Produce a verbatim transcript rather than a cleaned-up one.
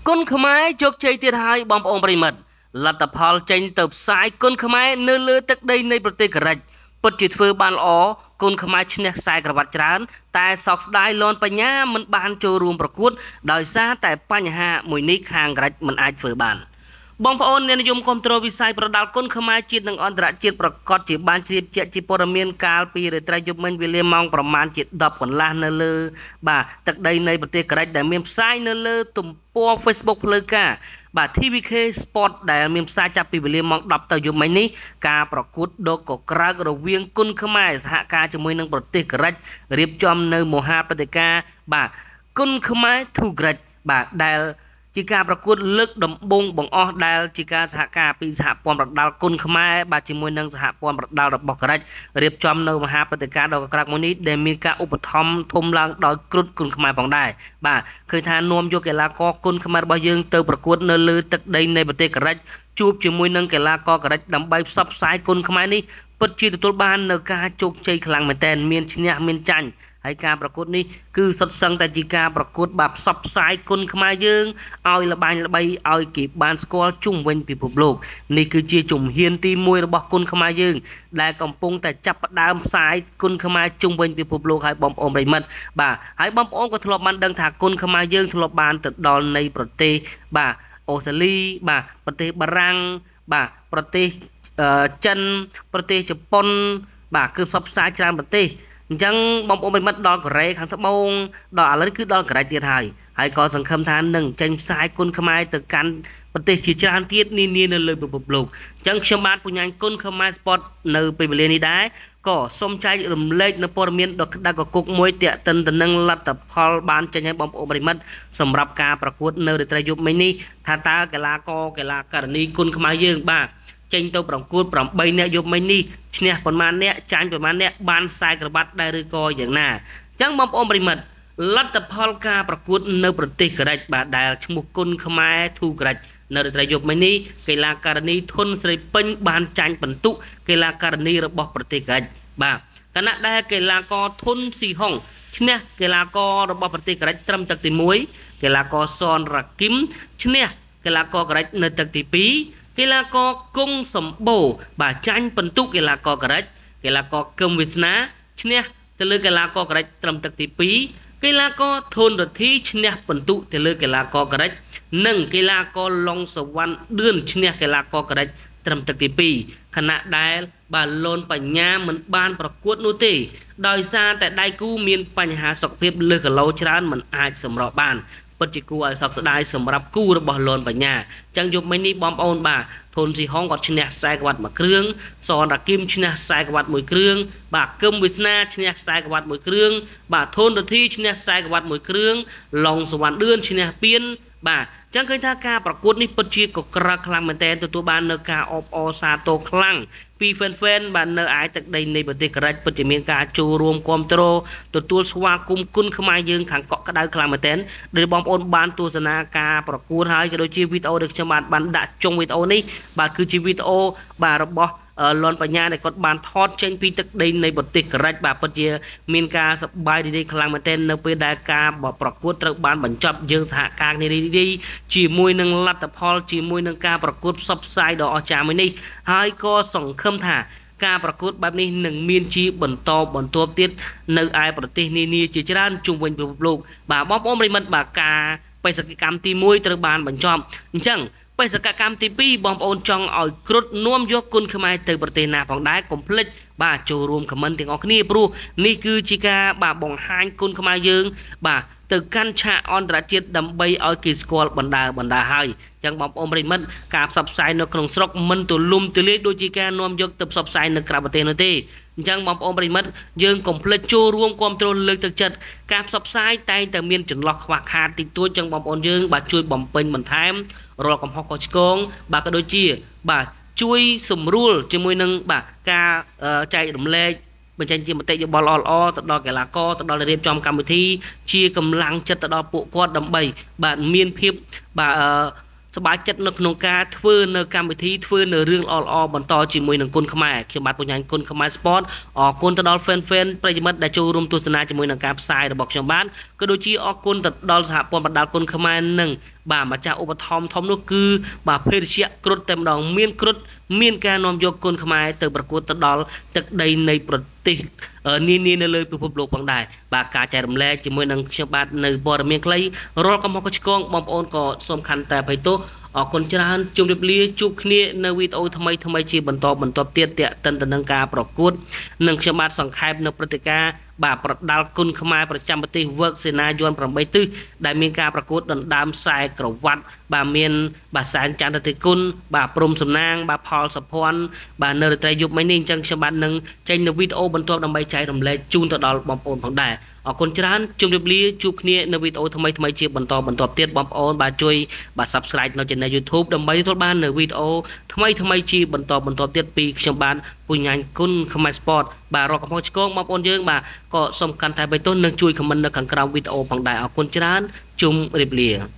គុណខ្មែរជោគជ័យទៀតហើយបងប្អូនប្រិមិត្តលទ្ធផលចេញទៅផ្សាយគុណខ្មែរនៅលើទឹកដីនៃប្រទេសកូរ៉េពិតជាធ្វើបានល្អគុណខ្មែរឈ្នះខ្សែក្រវ៉ាត់ច្រើនតែសោកស្ដាយលនបញ្ញាមិនបានចូលរួមប្រកួតដោយសារតែបញ្ហាមួយនេះខាងកូរ៉េមិនអាចធ្វើបានបងប្អូនអ្នកនិយមគ្រប់គ្រងវិស័យប្រដាល់គុណខ្មែរជាតិនិងអន្តរជាតិប្រកាសជាបានជ្រាបជាក់ជាព័ត៌មានកាលពីរាត្រីយប់មិញវេលាម៉ោងប្រមាណជាដប់កន្លះនៅលើបាទទឹកដីនៃប្រទេសកូរ៉េដែលមានផ្សាយនៅលើទំព័រ Facebook ផ្លូវការបាទ ធី វី ខេ Sport ដែលមានផ្សាយចាប់ពីវេលាម៉ោងដប់ទៅយប់មិញនេះការប្រកួតដកកក្រើករវាងគុណខ្មែរសហការជាមួយនឹងប្រទេសកូរ៉េរៀបចំនៅមហាព្រឹត្តិការណ៍បាទគុណខ្មែរ to Great បាទដែលជាការប្រកួតលើកដំបូងបង្អស់ដែលជាការសហការពីសហព័ន្ធប្រដាល់គុណខ្មែរបាទជាមួយនឹងសហព័ន្ធប្រដាល់របស់កូរ៉េរៀបចំនៅមហាព្រឹត្តិការណ៍ដ៏ក្រាកមួយនេះដែលមានការឧបត្ថម្ភធំឡើងដោយគ្រុឌគុណខ្មែរផងដែរបាទឃើញថានាំយកកីឡាករគុណខ្មែររបស់យើងទៅប្រកួតនៅលើទឹកដីនៃប្រទេសកូរ៉េជួបជាមួយនឹងកីឡាករកូរ៉េដើម្បីផ្សព្វផ្សាយគុណខ្មែរនេះពិតជាទទួលបាននៅការជោគជ័យខ្លាំងមែនទែនមានឈ្នះមានចាញ់ហើយការប្រកួតនេះគឺសុទ្ធសឹងតែជាការប្រកួតបាទផ្សព្វផ្សាយគុណខ្មែរយើងឲ្យល្បាញល្បីឲ្យគេបានស្គាល់ជុំវិញពិភពលោកនេះគឺជាជំហានទីមួយរបស់គុណខ្មែរយើងដែលកំពុងតែចាប់ផ្ដើមផ្សាយគុណខ្មែរជុំវិញពិភពលោកឲ្យបងប្អូនប្រិមិត្តបាទហើយបងប្អូនក៏ធ្លាប់បានដឹងថាគុណខ្មែរយើងធ្លាប់បានទៅដល់នៃប្រទេសបាទអូស្ត្រាលីបាទប្រទេសបារាំងបាទប្រទេសចិនប្រទេសជប៉ុនបាទគឺផ្សព្វផ្សាយច្រើនប្រទេសអញ្ចឹងបងប្អូនប្រិមិត្តដល់កូរ៉េខាងត្បូងដល់ឥឡូវគឺដល់កូរ៉េទៀតហើយហើយក៏សង្ឃឹមថានឹងចេញផ្សាយគុណខ្មែរទៅកាន់ប្រទេសជាច្រើនទៀតនានានៅលើពិភពលោកអញ្ចឹងខ្ញុំបាទពញ្ញាញគុណខ្មែរ Sport នៅពេលវេលានេះដែរក៏សូមចែករំលែកនៅព័ត៌មានដ៏ក្តៅកគុកមួយទាក់ទិនទៅនឹងលទ្ធផលបានចេញឲ្យបងប្អូនប្រិមិត្តសម្រាប់ការប្រកួតនៅរាត្រីយប់មិញនេះថាតើកីឡាករកីឡាការិនីគុណខ្មែរយើងបាទចេញទៅប្រកួតប្រាំបីនាក់យប់មិញនេះឈ្នះប៉ុន្មាននាក់ចាញ់ប៉ុន្មាននាក់បានខ្សែក្រវ៉ាត់ដែរឬក៏យ៉ាងណាអញ្ចឹងបងប្អូនប្រិមិត្តលទ្ធផលការប្រកួតនៅប្រទេសកូរ៉េបាទដែលឈ្មោះគុណខ្មែរ to Great នៅរាត្រីយប់មិញនេះកីឡាការិនីធុនស្រីពេញបានចាញ់បន្ទុកកីឡាការិនីរបស់ប្រទេសកូរ៉េបាទខណៈដែលកីឡាករធុនស៊ីហុងឈ្នះកីឡាកររបស់ប្រទេសកូរ៉េត្រឹមទឹកទីមួយកីឡាករសនរ៉ាគីមឈ្នះកីឡាករកូរ៉េនៅទឹកទីពីរកីឡាករគង់សម្បូរបាទចាញ់បន្ទុកកីឡាករកូរ៉េកីឡាករកឹមវាសនាឈ្នះទៅលើកីឡាករកូរ៉េត្រឹមទឹកទីពីរកីឡាករធុនរទ្ធីឈ្នះបន្ទុកទៅលើកីឡាករកូរ៉េនិងកីឡាករឡុងសវណ្ណឌឿនឈ្នះកីឡាករកូរ៉េត្រឹមទឹកទីពីរខណៈដែលបាទលនបញ្ញាមិនបានប្រកួតនោះទេដោយសារតែដៃគូមានបញ្ហាសុខភាពលើសគីឡូច្រើនមិនអាចសម្រកបានពិតជាគួរឲ្យសោកស្ដាយសម្រាប់គូរបស់លនបញ្ញាអញ្ចឹងយប់មិញនេះបងប្អូនបាទធុនស៊ីហុងគាត់ឈ្នះខ្សែក្រវ៉ាត់មួយគ្រឿងសនរ៉ាគីមឈ្នះខ្សែក្រវ៉ាត់មួយគ្រឿងបាទគឹមវាសនាឈ្នះខ្សែក្រវ៉ាត់មួយគ្រឿងបាទធុនរទ្ធីឈ្នះខ្សែក្រវ៉ាត់មួយគ្រឿងឡុងសវណ្ណឌឿនឈ្នះពៀនបាទអញ្ចឹងឃើញថាការប្រកួតនេះពិតជាកក្រើកខ្លាំងមែនទែនទទួលបាននៅការអបអរសាទរខ្លាំងពី fan fan បាទនៅឯទឹកដីនៃប្រទេសកូរ៉េពិតជាមានការចូលរួមគ្រប់គ្រងទទួលស្វាគមន៍គុណខ្មែរយើងខាងកក់ក្ដៅខ្លាំងមែនទែនដែលបងប្អូនបានទស្សនាការប្រកួតហើយក៏ដូចជាវីដេអូដែលខ្ញុំបាទបានដាក់ចុងវីដេអូនេះបាទគឺជាវីដេអូបាទរបស់លនបញ្ញាដែលគាត់បានថតចេញពីទឹកដីនៃប្រទេសកូរ៉េបាទពិតជាមានការសប្បាយរីករាយខ្លាំងមែនទែននៅពេលដែលការប្រកួតត្រូវបានបញ្ចប់យើងសហការគ្នារីករាយជាមួយនឹងលទ្ធផលជាមួយនឹងការប្រកួតផ្សព្វផ្សាយដ៏អស្ចារ្យមួយនេះហើយក៏សង្ឃឹមថាការប្រកួតបែបនេះនឹងមានជាបន្តបន្ទាប់ទៀតនៅឯប្រទេសនានាជាច្រើនជុំវិញពិភពលោកបាទបងប្អូនប្រិមិត្តបាទការបេសកកម្មទីមួយត្រូវបានបញ្ចប់អញ្ចឹងបេសកកម្មទីពីរបងប្អូនចង់ឲ្យគ្រុឌនាំយកគុណខ្មែរទៅប្រទេសណាផងដែរកុំភ្លេចបាទចូលរួមខមមិនទាំងអស់គ្នាព្រោះនេះគឺជាការបាទបង្ហាញគុណខ្មែរយើងបាទទៅកាន់ឆាកអន្តរជាតិដើម្បីឲ្យគេស្គាល់បណ្ដាបណ្ដាហើយអញ្ចឹងបងប្អូនប្រិមិត្តការផ្សព្វផ្សាយនៅក្នុងស្រុកមិនទូលំទូលាយដូចជាការនាំយកទៅផ្សព្វផ្សាយនៅក្រៅប្រទេសនោះទេអញ្ចឹងបងប្អូនប្រិមិត្តយើងកុំភ្លេចចូលរួមគ្រប់គ្រងលើកទឹកចិត្តការផ្សព្វផ្សាយតែងតែមានចន្លោះខ្វះខាតតិចតួចអញ្ចឹងបងប្អូនយើងបាទជួយបំពេញបន្ថែមរាល់កំហុសខុសឆ្គងបាទក៏ដូចជាបាទជួយសម្រួលជាមួយនឹងបាទការចែករំលែកបញ្ចេញជាមតិយោបល់ល្អៗទៅដល់កីឡាករទៅដល់រៀបចំកម្មវិធីជាកម្លាំងចិត្តទៅដល់ពួកគាត់ដើម្បីបាទមានភាពបាទសប្បាយចិត្តនៅក្នុងការធ្វើនៅកម្មវិធីធ្វើនៅរឿងល្អៗបន្តជាមួយនឹងគុណខ្មែរខ្ញុំបាទបញ្ញាគុណខ្មែរ Sport អរគុណទៅដល់ fan fan ប្រិយមិត្តដែលចូលរួមទស្សនាជាមួយនឹងការផ្សាយរបស់ខ្ញុំបាទក៏ដូចជាអរគុណទៅដល់សហព័ន្ធបណ្ដាលគុណខ្មែរនឹងបាទម្ចាស់ឧបត្ថម្ភធំនោះគឺបាទភេរជ្ជៈគ្រុឌតែម្ដងមានគ្រុឌមានការនាំយកគុណខ្មែរទៅប្រកួតទៅដល់ទឹកដីនៃប្រទេសនានានៅលើពិភពលោកផងដែរបាទការចែករំលែកជាមួយនឹងខ្ញុំបាទនៅព័ត៌មានខ្លីរាល់កំហុសឆ្គងបងប្អូនក៏សូមខន្តីអភ័យទោសអរគុណច្រើនជម្រាបលាជួបគ្នានៅវីដេអូថ្មីថ្មីជាបន្តបន្តទៀតទាក់ទិនទៅនឹងការប្រកួតនិងខ្ញុំបាទសង្ខេបនៅព្រឹត្តិការណ៍បាទប្រដាល់គុណខ្មែរប្រចាំប្រទេស Work សេនាយន្ត 8 ទិសដែលមានការប្រកួតដណ្ដើមខ្សែក្រវ៉ាត់បាទមានបាទសែនចន្ទតិគុណបាទព្រំសំណាងបាទផលសុភ័ណ្ឌបាទនៅរាត្រីយប់មិញនេះអញ្ចឹងខ្ញុំបាទនឹងចេញនៅវីដេអូបន្ទាប់ដើម្បីចែករំលែកជូនទៅដល់បងប្អូនផងដែរអរគុណច្រើនជម្រាបលាជួបគ្នានៅវីដេអូថ្មីថ្មីជាបន្តបន្តទៀតបងប្អូនបាទជួយបាទ Subscribe នៅ Channel YouTube ដើម្បីទទួលបាននៅវីដេអូថ្មីថ្មីជាបន្តបន្តទៀតពីខ្ញុំបាទពញ្ញាញ់គុណខ្មែរ Sport បាទរកកំហុសឆ្គងបងប្អូនយើងបាទក៏សូមកាន់តែបៃតងនឹងជួយ comment នៅខាងក្រោមវីដេអូផងដែរអរគុណច្រើនជម្រាបលា